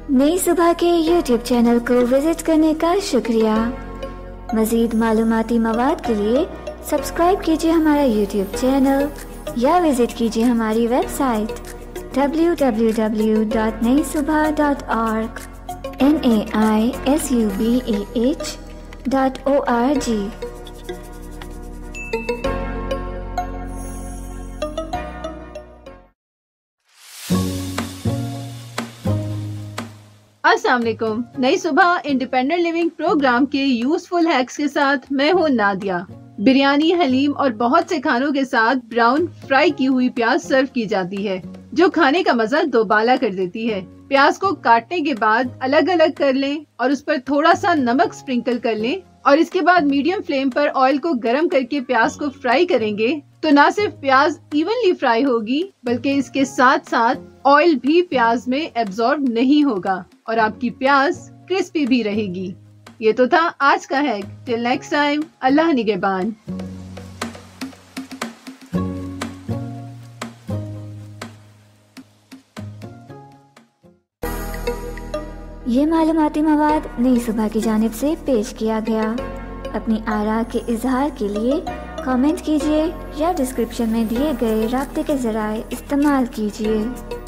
नई सुबह के YouTube चैनल को विजिट करने का शुक्रिया। मज़ीद मालूमाती मवाद के लिए सब्सक्राइब कीजिए हमारा YouTube चैनल या विजिट कीजिए हमारी वेबसाइट www.naisubah.org naisubah.org। अस्सलाम वालेकुम। नई सुबह इंडिपेंडेंट लिविंग प्रोग्राम के यूजफुल हैक्स के साथ मैं हूँ नादिया। बिरयानी, हलीम और बहुत से खानों के साथ ब्राउन फ्राई की हुई प्याज सर्व की जाती है, जो खाने का मजा दोबाला कर देती है। प्याज को काटने के बाद अलग अलग कर लें और उस पर थोड़ा सा नमक स्प्रिंकल कर लें और इसके बाद मीडियम फ्लेम पर ऑयल को गर्म करके प्याज को फ्राई करेंगे तो न सिर्फ प्याज इवनली फ्राई होगी बल्कि इसके साथ साथ ऑयल भी प्याज में एब्जॉर्ब नहीं होगा और आपकी प्याज क्रिस्पी भी रहेगी। ये तो था आज का हैक। टिल नेक्स्ट टाइम, अल्लाह निगहबान। ये मालूमाती मवाद नई सुबह की जानिब से पेश किया गया। अपनी आरा के इजहार के लिए कमेंट कीजिए या डिस्क्रिप्शन में दिए गए राब्ते के ज़राए इस्तेमाल कीजिए।